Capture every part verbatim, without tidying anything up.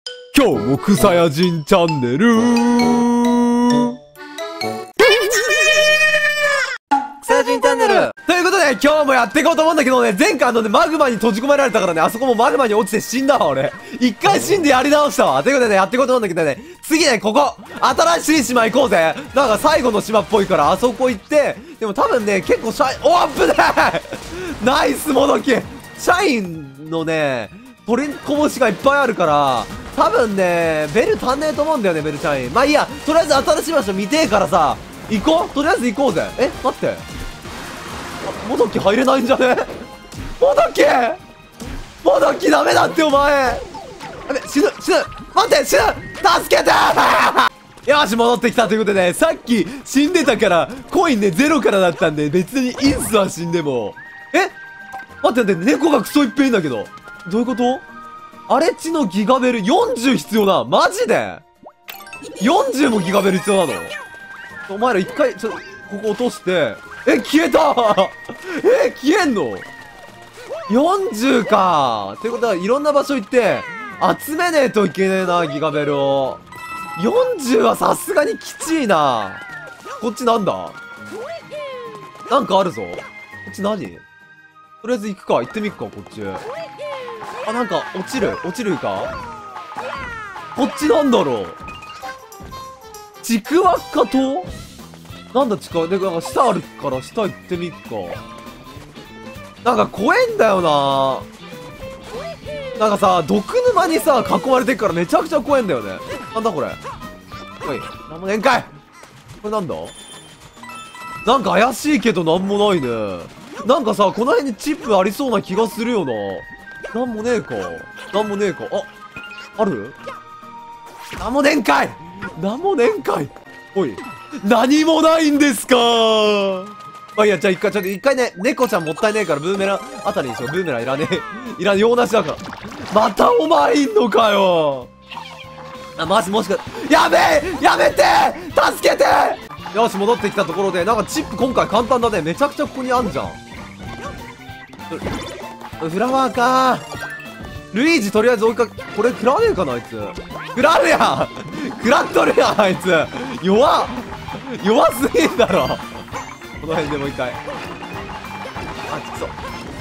今日も草や人チャンネル草や人チャンネルということで、今日もやっていこうと思うんだけどね、前回あのね、マグマに閉じ込められたからね、あそこもマグマに落ちて死んだわ、俺。一回死んでやり直したわ。ということでね、やっていこうと思うんだけどね、次ね、ここ、新しい島行こうぜ。なんか最後の島っぽいから、あそこ行って、でも多分ね、結構シャイ、おっぶねーナイスもどきシャインのね、取りこぼしがいっぱいあるから、多分ね、ベル足んねえと思うんだよね、ベルシャイン。まあいいや、とりあえず新しい場所見てえからさ、行こうとりあえず行こうぜ。え待って。あ、もどき入れないんじゃねもどきもどきダメだってお前やべ、死ぬ死ぬ待って死ぬ助けてよし、戻ってきたということでね、さっき死んでたから、コインね、ゼロからだったんで、別にいいっすわ、死んでも。え待って待って、猫がクソいっぺんいんだけど。どういうこと？荒れ地のギガベルよんじゅう必要な。マジで ?よんじゅう もギガベル必要なの？お前ら一回、ちょ、ここ落として。え、消えたえ、消えんの ?よんじゅう か。ってことは、いろんな場所行って、集めねえといけねえな、ギガベルを。よんじゅうはさすがにきちいな。こっちなんだ？なんかあるぞ。こっち何？とりあえず行くか。行ってみっか、こっち。あ、なんか、落ちる落ちるか？こっちなんだろう？ちくわっか島？なんだ、ちくわ、で、なんか下あるから下行ってみっか。なんか怖えんだよな。なんかさ、毒沼にさ、囲まれてるからめちゃくちゃ怖えんだよね。なんだこれ。おい、なんもねんかい。これなんだ？なんか怪しいけどなんもないね。なんかさ、この辺にチップありそうな気がするよな。なんもねえか。なんもねえか。あ、ある？なんもねんかいなんもねんかいおい。何もないんですかー。まあいいや、じゃあ一回、ちょっと一回ね、猫ちゃんもったいねえからブーメランあたりにしよう。ブーメランいらねえ。いらねえ、用なしだから。またお前いんのかよ。あ、マジもしか、やべえやめて助けてよし、戻ってきたところで、なんかチップ今回簡単だね。めちゃくちゃここにあんじゃん。フラワーかー。ルイージとりあえず追いかけ、これ食らわねえかなあいつ。食らうやん食らっとるやんあいつ。弱っ弱すぎんだろ。この辺でもう一回。あ、ちくそ。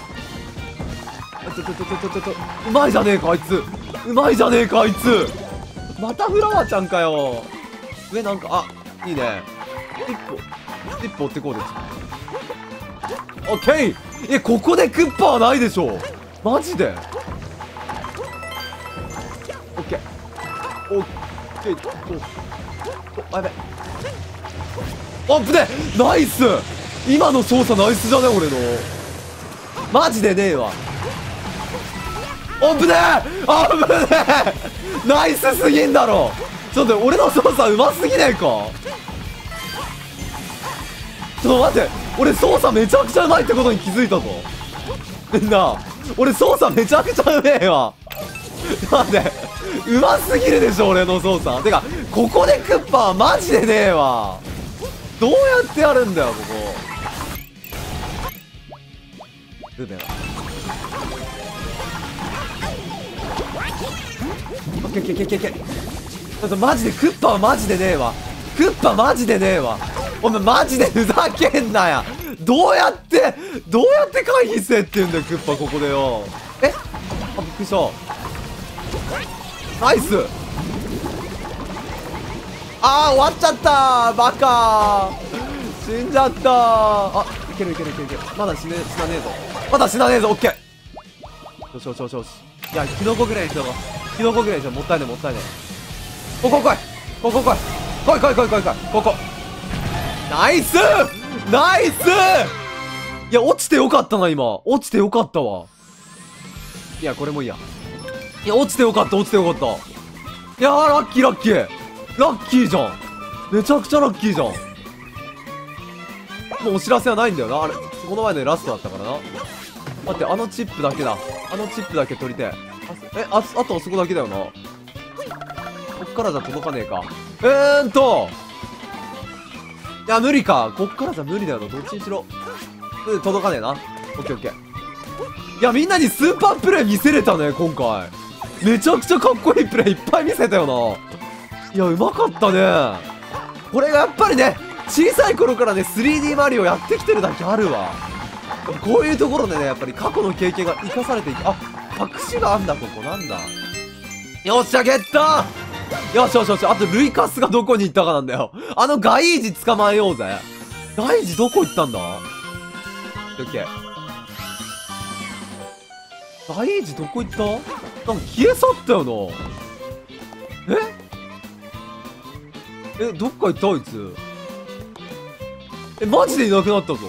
ちょちょちょちょちょちょうまいじゃねえかあいつ。うまいじゃねえかあいつ。またフラワーちゃんかよ。上なんか、あ、いいね。一歩一歩追ってこうです。オッケー。え、ここでクッパはないでしょマジで。オッケーオッケー。お、やべ。あっぶねナイス。今の操作ナイスじゃね俺の。マジでねえわ。あっぶねあっぶねナイスすぎんだろ。ちょっと俺の操作うますぎねえか。ちょっと待って、俺操作めちゃくちゃうまいってことに気づいたぞ。みんな俺操作めちゃくちゃうめえわ。待って、うますぎるでしょ俺の操作。てかここでクッパはマジでねえわ。どうやってやるんだよここ。ブーメラン。オッケーオッケーオッケーオッケー。ちょっとマジでクッパはマジでねえわ。クッパマジでねえわ。お前マジでふざけんなや。どうやってどうやって回避せって言うんだよクッパここでよ。えあ、びっくりした。ナイス。あー終わっちゃったーバカー。死んじゃったー。あ、いけるいけるいけるいける。まだ死ね死なねえぞ。まだ死なねえぞ。オッケー。よしよしよしよし。いやキノコぐらいにしよう。キノコぐらいにしよう。もったいねえもったいねえ。ここ来いここ来い来い来い来い来い来い。ここナイスナイス。いや落ちてよかったな今。落ちてよかったわ。いやこれもいいや。いや落ちてよかった落ちてよかった。いやーラッキーラッキーラッキーじゃん。めちゃくちゃラッキーじゃん。もうお知らせはないんだよなあれ。この前のラストだったからな。待って、あのチップだけだ。あのチップだけ取りてえ。え、あ、あとそこだけだよな。こっからじゃ届かねえか。えーんといや無理か。こっからじゃ無理だよな。どっちにしろ届かねえな。オッケーオッケー。いやみんなにスーパープレイ見せれたね今回。 めちゃくちゃかっこいいプレイいっぱい見せたよな。いや、うまかったね。これがやっぱりね、小さい頃からね、スリーディー マリオやってきてるだけあるわ。こういうところでね、やっぱり過去の経験が生かされていく。あ、隠しがあんだ、ここ。なんだ。よっしゃ、ゲットー。よしよしよし。あと、ルイカスがどこに行ったかなんだよ。あのガイージ捕まえようぜ。ガイージどこ行ったんだ？オッケー。ガイージどこ行った？なんか消え去ったよな。ええ、どっか行ったあいつ。え、マジでいなくなったぞ。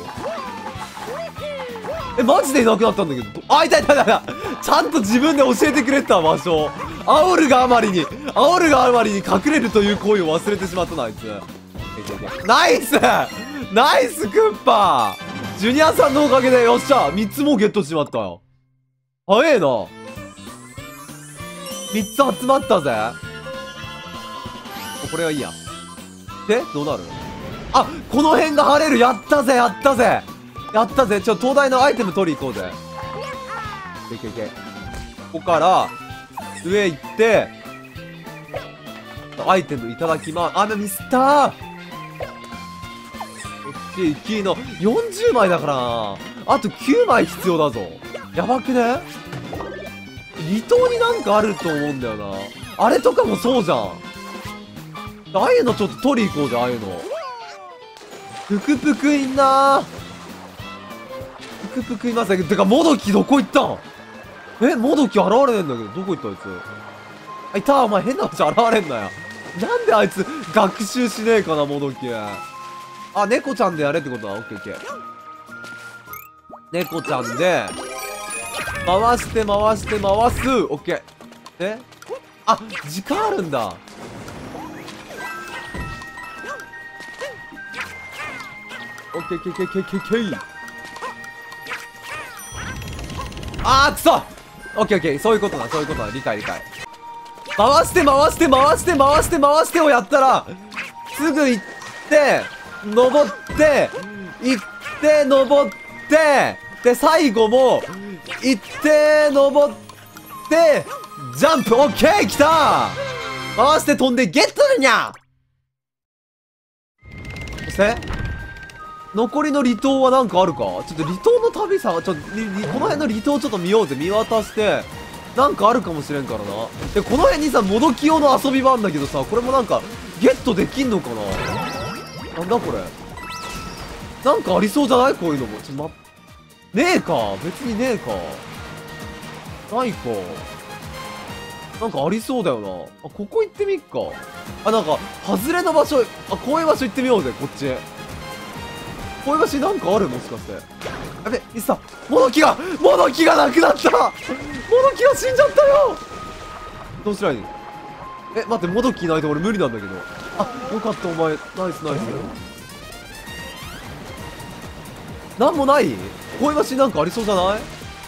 え、マジでいなくなったんだけど。あ、いたいたいたいた。ちゃんと自分で教えてくれた場所。煽るがあまりに、煽るがあまりに隠れるという行為を忘れてしまったな、あいつ。ナイスナイスクッパー。ジュニアさんのおかげで、よっしゃ、みっつもゲットしちまったよ。早えな。みっつ集まったぜ。これはいいや。で、どうなる？あ、この辺が晴れる。やったぜ、やったぜ。やったぜ。ちょ、東大のアイテム取り行こうぜ。いけいけ。ここから、上行って、アイテムいただきます。あ、ミスったー。こっち行きの、よんじゅうまいだからな。あときゅうまい必要だぞ。やばくね？離島になんかあると思うんだよな。あれとかもそうじゃん。ああいうのちょっと取り行こうぜ、ああいうの。ぷくぷくいんなー。ぷくぷくいますね。てか、もどきどこ行ったん？え、もどき現れねえんだけど、どこ行ったあいつ。あ、いた、お前変な話現れんなよ。なんであいつ、学習しねえかな、もどき。あ、猫ちゃんでやれってことだ。オッケーオッケー。猫ちゃんで、回して回して回す。オッケー。え？あ、時間あるんだ。オッケーオッケーオッケーオッケーオッケー。あー、くそ！オッケーオッケー。そういうことだ、そういうことだ。理解理解。回して回して回して回して回してをやったら、すぐ行って、登って、行って、登って、で、最後も、行って、登って、ジャンプ！オッケー！来た！回して飛んでゲットだにゃ！そして、残りの離島はなんかあるか？ちょっと離島の旅さ、ちょっと、この辺の離島ちょっと見ようぜ。見渡して、なんかあるかもしれんからな。で、この辺にさ、もどき用の遊び場あんだけどさ、これもなんか、ゲットできんのかな？なんだこれ。なんかありそうじゃない？こういうのも。ちょ、ま、ねえか。別にねえか。ないか。なんかありそうだよな。あ、ここ行ってみっか。あ、なんか、外れの場所、あ、こういう場所行ってみようぜ、こっち。こういう場所になんかある？もしかして。やべ、いっさ、もどきが、もどきがなくなったもどきが死んじゃったよ。どうしたらいい？え、待って、もどきいないと俺無理なんだけど。あ、よかった、お前。ナイスナイス。なんもない？こういう場所になんかありそうじゃない？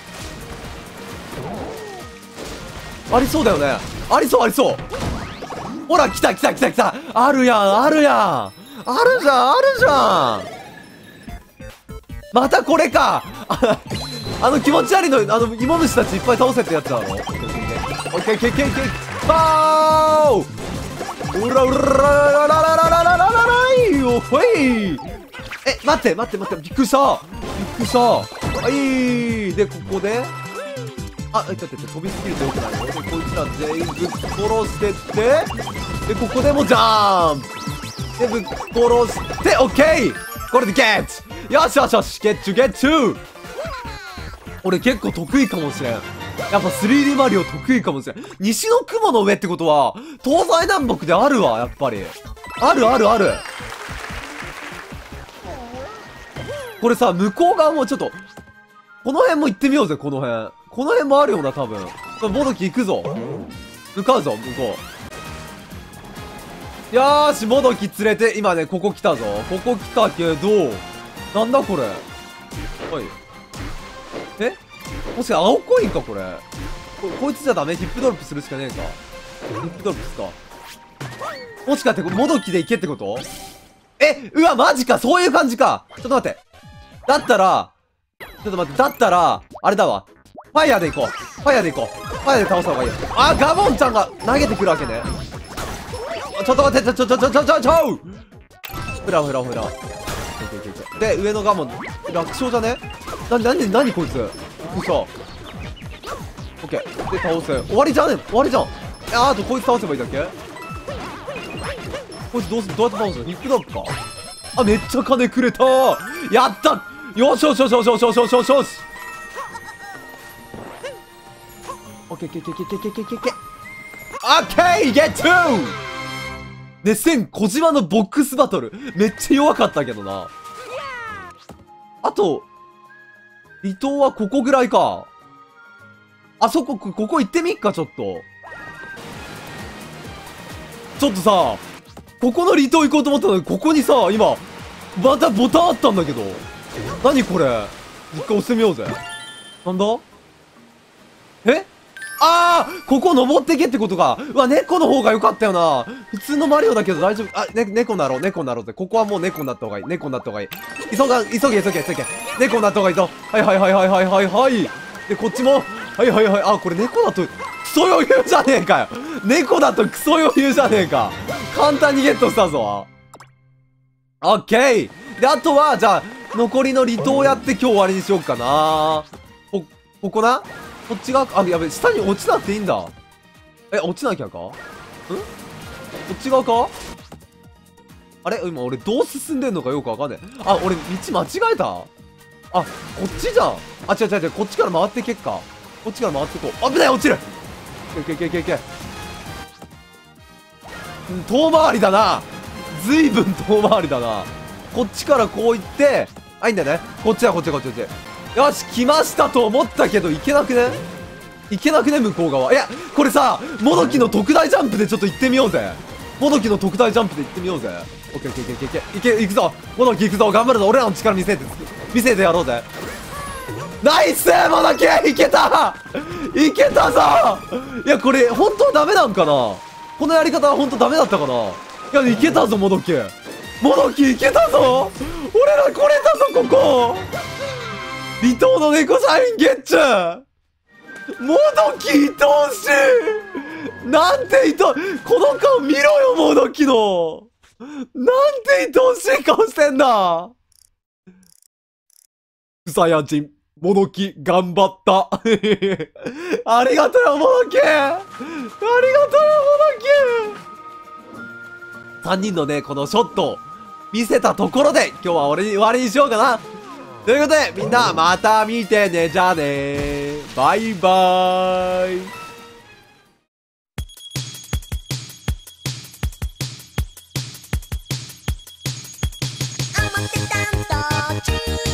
ありそうだよね。ありそうありそう。ほら、来た来た来た来た。あるやん、あるやん。あるじゃん、あるじゃん。またこれか。あの気持ち悪いの、あの芋虫たちいっぱい倒せってやつだろ。オッケーオッケーオッケーオッケーオッケー。バーウラウララララララララライよほい。え、待って待って待って、びっくりしたびっくりした。はいで、ここであ、えっと、飛びすぎるとよくないよ。で、こいつら全員ぶっ殺してって、で、ここでもジャンプで、ぶっ殺して、オッケーこれでゲットよしよしよしゲッチュゲッチュ俺結構得意かもしれん。やっぱ スリーディー マリオ得意かもしれん。西の雲の上ってことは、東西南北であるわ、やっぱり。あるあるある。これさ、向こう側もちょっと、この辺も行ってみようぜ、この辺。この辺もあるよな、多分。もどき行くぞ。向かうぞ、向こう。よーし、もどき連れて、今ね、ここ来たぞ。ここ来たけど、なんだこれ。おい。えもしか青コインか、これ。こ、こいつじゃダメ？ヒップドロップするしかねえか。ヒップドロップすか。もしかして、もどきで行けってこと？え、うわ、マジか、そういう感じか。ちょっと待って。だったら、ちょっと待って、だったら、あれだわ。 ファイヤーでいこう。ファイヤーでいこう。ファイヤーで倒した方がいいよ。あ、ガモンちゃんが投げてくるわけね。ちょっと待って、ちょちょちょちょちょちょふらふらふら。で、上のガモン、楽勝じゃね？な、なに、なにこいつ。嘘。オッケー。で、倒せ。終わりじゃね？終わりじゃん。あ、あとこいつ倒せばいいだけ？こいつどうす、どうやって倒すの？ヒップドッグか？あ、めっちゃ金くれたー。やった！よしよしよしよしよしよしよしよしよし。オッケー、オッケー、オッケー、オッケー、オッケー、オッケー、オッケー。オッケー、ゲットー！ね、千、小島のボックスバトル。めっちゃ弱かったけどな。あと、離島はここぐらいか。あそこ、ここ行ってみっか、ちょっと。ちょっとさ、ここの離島行こうと思ったのに、ここにさ、今、またボタンあったんだけど。何これ？一回押してみようぜ。なんだ？え？あー、ここ登ってけってことか。うわ、猫の方が良かったよな。普通のマリオだけど大丈夫。あ、ね、猫になろう、猫になろうぜ。ここはもう猫になった方がいい。猫になった方がいい。急が、急げ、急げ、急げ。猫になった方がいいぞ。はいはいはいはいはいはいはい。で、こっちも、はいはいはい。あ、これ猫だと、クソ余裕じゃねえかよ。猫だとクソ余裕じゃねえか。簡単にゲットしたぞ。オッケー。で、あとは、じゃあ、残りの離島やって今日終わりにしようかな。こ、ここな？こっち側か、あ、やべ、下に落ちなくていいんだ。え、落ちなきゃか？ん？こっち側か？あれ今俺どう進んでんのかよくわかんねえ。あ、俺道間違えた？あ、こっちじゃん。あ、違う違う違う、こっちから回ってけっか。こっちから回ってこう。危ない、落ちる！いけいけいけいけ。遠回りだな。ずいぶん遠回りだな。こっちからこう行って、あ、いいんだよね。こっちだ、こっちだ、こっちだ。よし、来ましたと思ったけど、いけなくね？いけなくね、向こう側。いや、これさ、モドキの特大ジャンプでちょっと行ってみようぜ。モドキの特大ジャンプで行ってみようぜ。オッケー、オッケー、オッケー、オッケー。いけ、行くぞ。モドキ行くぞ。頑張るぞ。俺らの力見せて、見せてやろうぜ。ナイスモドキいけたいけたぞ。いや、これ、本当はダメなんかな？このやり方は本当ダメだったかな？いや、いけたぞ、モドキ。モドキいけたぞ。俺ら来れたぞ、ここ。離島の猫サインゲッチュ。モドキ愛おしい。なんて愛お、この顔見ろよ、モドキの。なんて愛おしい顔してんだ。クサヤ人、モドキ頑張った。ありがとうよ、モドキ。ありがとうよ、モドキ。さんにんのね、このショットを見せたところで、今日は俺に終わりにしようかな。ということで、みんな、また見てね。じゃあねー。バイバーイ。 思ってたんと違う